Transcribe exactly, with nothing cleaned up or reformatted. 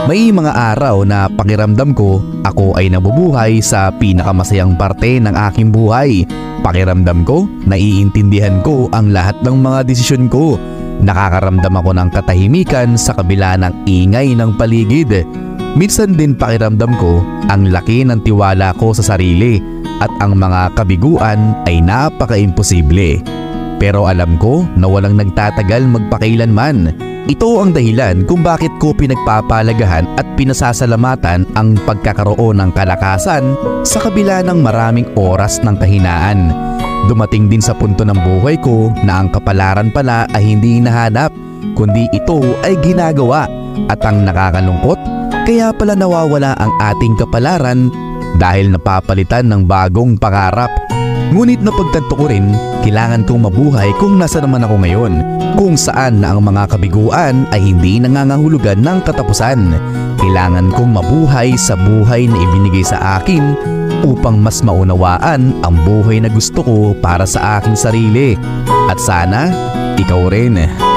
May mga araw na pakiramdam ko ako ay nabubuhay sa pinakamasayang parte ng aking buhay. Pakiramdam ko, naiintindihan ko ang lahat ng mga desisyon ko. Nakakaramdam ako ng katahimikan sa kabila ng ingay ng paligid. Minsan din pakiramdam ko ang laki ng tiwala ko sa sarili at ang mga kabiguan ay napaka-imposible. Pero alam ko na walang nagtatagal magpakailanman. Ito ang dahilan kung bakit ko pinagpapalagahan at pinasasalamatan ang pagkakaroon ng kalakasan sa kabila ng maraming oras ng kahinaan. Dumating din sa punto ng buhay ko na ang kapalaran pala ay hindi hinahanap, kundi ito ay ginagawa. At ang nakakalungkot, kaya pala nawawala ang ating kapalaran dahil napapalitan ng bagong pangarap. Ngunit napagtanto ko rin, kailangan kong mabuhay kung nasa naman ako ngayon, kung saan na ang mga kabiguan ay hindi nangangahulugan ng katapusan. Kailangan kong mabuhay sa buhay na ibinigay sa akin upang mas maunawaan ang buhay na gusto ko para sa aking sarili. At sana, ikaw rin.